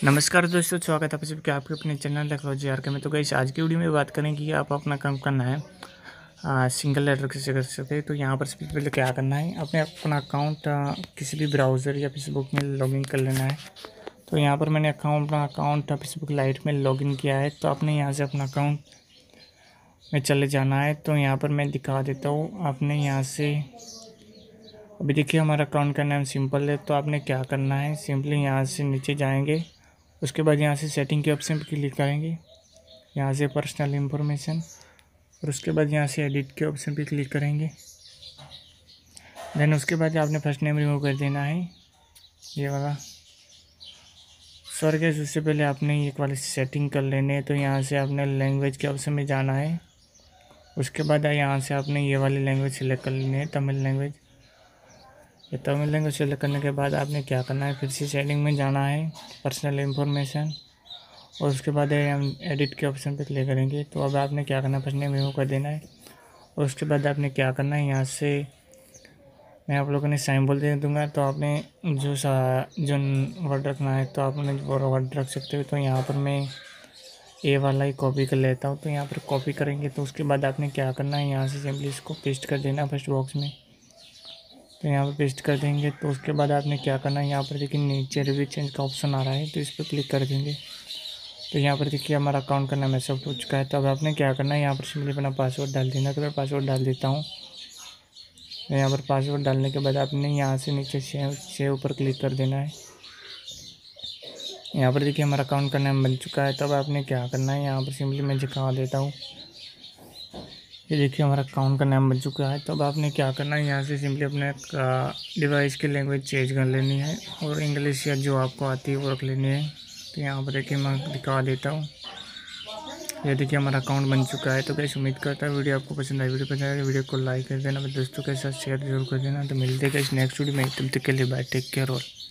नमस्कार दोस्तों, स्वागत है आप सभी का आपके अपने चैनल टेक्नोलॉजी आर के में। तो गाइस आज की वीडियो में बात करेंगे कि आप अपना काम करना है सिंगल लेटर कैसे कर सकते हैं। तो यहाँ पर सबसे पहले क्या करना है, अपने अपना अकाउंट किसी भी ब्राउज़र या फेसबुक में लॉगिन कर लेना है। तो यहाँ पर मैंने अपना अकाउंट फेसबुक लाइट में लॉगिन किया है। तो आपने यहाँ से अपना अकाउंट में चले जाना है। तो यहाँ पर मैं दिखा देता हूँ, आपने यहाँ से अभी देखिए हमारा अकाउंट का नाम सिंपल है। तो आपने क्या करना है, सिंपली यहाँ से नीचे जाएंगे, उसके बाद यहाँ से सेटिंग के ऑप्शन पर क्लिक करेंगे, यहाँ से पर्सनल इंफॉर्मेशन, और उसके बाद यहाँ से एडिट के ऑप्शन पर क्लिक करेंगे। देन उसके बाद आपने फर्स्ट नेम रिमूव कर देना है, ये वाला। सॉरी गाइस, उससे पहले आपने एक वाली सेटिंग कर लेने है। तो यहाँ से आपने लैंग्वेज के ऑप्शन में जाना है, उसके बाद यहाँ से आपने ये वाली लैंग्वेज सेलेक्ट कर लेनी है, तमिल लैंग्वेज। ये तमिल लैंग्वेज सेलेक्ट करने के बाद आपने क्या करना है, फिर से सेटिंग में जाना है, पर्सनल इंफॉर्मेशन, और उसके बाद हम एडिट के ऑप्शन पर क्लिक करेंगे। तो अब आपने क्या करना है, फर्स्ट नेम रिमूव कर देना है, और उसके बाद आपने क्या करना है, यहाँ से मैं आप लोगों ने सिंबल दे दूँगा। तो आपने जो वर्ड रखना है तो आपने वो वर्ड रख सकते हो। तो यहाँ पर मैं ए वाला ही कॉपी कर लेता हूँ। तो यहाँ पर कॉपी करेंगे, तो उसके बाद आपने क्या करना है, यहाँ से सिंपली इसको पेस्ट कर देना फर्स्ट बॉक्स में। तो यहाँ पर पेस्ट कर देंगे। तो उसके बाद आपने क्या करना है, यहाँ पर देखिए नीचे रिव्यू चेंज का ऑप्शन आ रहा है, तो इस पर क्लिक कर देंगे। तो यहाँ पर देखिए हमारा अकाउंट का नाम ऐसा हो चुका है। तो अब आपने क्या करना है, यहाँ पर सिंपली अपना पासवर्ड डाल देना। तो मैं पासवर्ड डाल देता हूँ। यहाँ पर पासवर्ड डालने के बाद आपने यहाँ से नीचे सेव पर क्लिक कर देना है। यहाँ पर देखिए हमारा अकाउंट का नाम बन चुका है। तब आपने क्या करना है, यहाँ पर सिंपली मैं दिखा देता हूँ, ये देखिए हमारा अकाउंट का नाम बन चुका है। तब आपने क्या करना है, यहाँ से सिंपली अपने डिवाइस की लैंग्वेज चेंज कर लेनी है, और इंग्लिश या जो आपको आती है वो रख लेनी है। तो यहाँ पर देखिए मैं दिखा देता हूँ, ये देखिए हमारा अकाउंट बन चुका है। तो कैसे उम्मीद करता है वीडियो आपको पसंद आई। वीडियो पसंद आए वीडियो को लाइक कर देना, दोस्तों के साथ शेयर जरूर कर देना। तो मिलते हैं इस नेक्स्ट वीडियो में, तब तक के लिए बाय, टेक केयर और